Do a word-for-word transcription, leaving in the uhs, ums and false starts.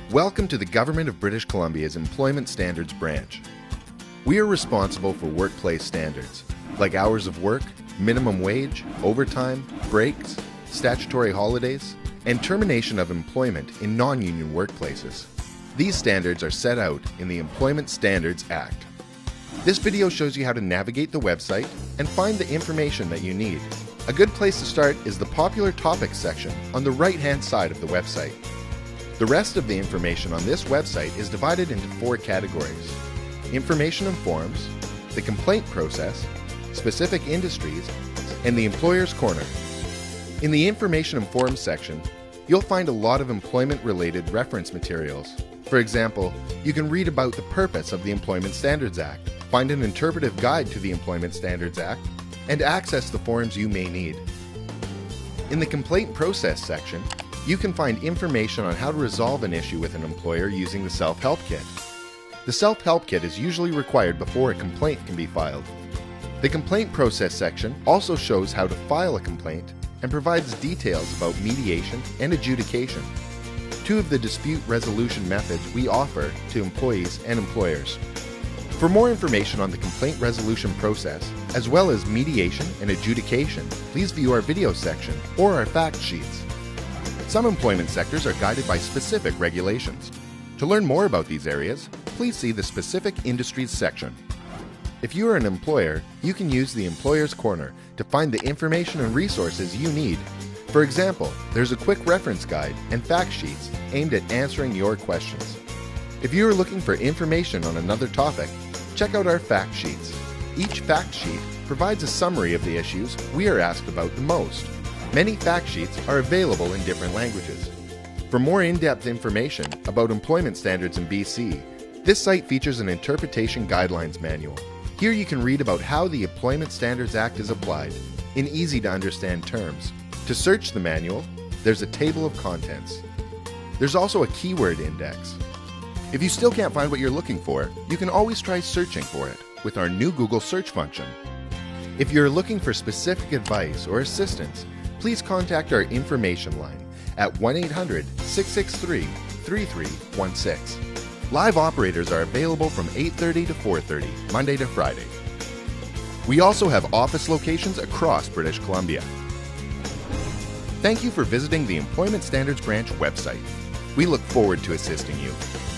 Welcome to the Government of British Columbia's Employment Standards Branch. We are responsible for workplace standards, like hours of work, minimum wage, overtime, breaks, statutory holidays, and termination of employment in non-union workplaces. These standards are set out in the Employment Standards Act. This video shows you how to navigate the website and find the information that you need. A good place to start is the Popular Topics section on the right-hand side of the website. The rest of the information on this website is divided into four categories: information and forms, the complaint process, specific industries, and the employer's corner. In the information and forms section, you'll find a lot of employment-related reference materials. For example, you can read about the purpose of the Employment Standards Act, find an interpretive guide to the Employment Standards Act, and access the forms you may need. In the complaint process section, you can find information on how to resolve an issue with an employer using the Self-Help Kit. The Self-Help Kit is usually required before a complaint can be filed. The complaint process section also shows how to file a complaint and provides details about mediation and adjudication, two of the dispute resolution methods we offer to employees and employers. For more information on the complaint resolution process, as well as mediation and adjudication, please view our video section or our fact sheets. Some employment sectors are guided by specific regulations. To learn more about these areas, please see the Specific Industries section. If you are an employer, you can use the Employer's Corner to find the information and resources you need. For example, there's a quick reference guide and fact sheets aimed at answering your questions. If you are looking for information on another topic, check out our fact sheets. Each fact sheet provides a summary of the issues we are asked about the most. Many fact sheets are available in different languages. For more in-depth information about employment standards in B C, this site features an interpretation guidelines manual. Here you can read about how the Employment Standards Act is applied in easy-to-understand terms. To search the manual, there's a table of contents. There's also a keyword index. If you still can't find what you're looking for, you can always try searching for it with our new Google search function. If you're looking for specific advice or assistance, please contact our information line at one eight hundred, six six three, three three one six. Live operators are available from eight thirty to four thirty, Monday to Friday. We also have office locations across British Columbia. Thank you for visiting the Employment Standards Branch website. We look forward to assisting you.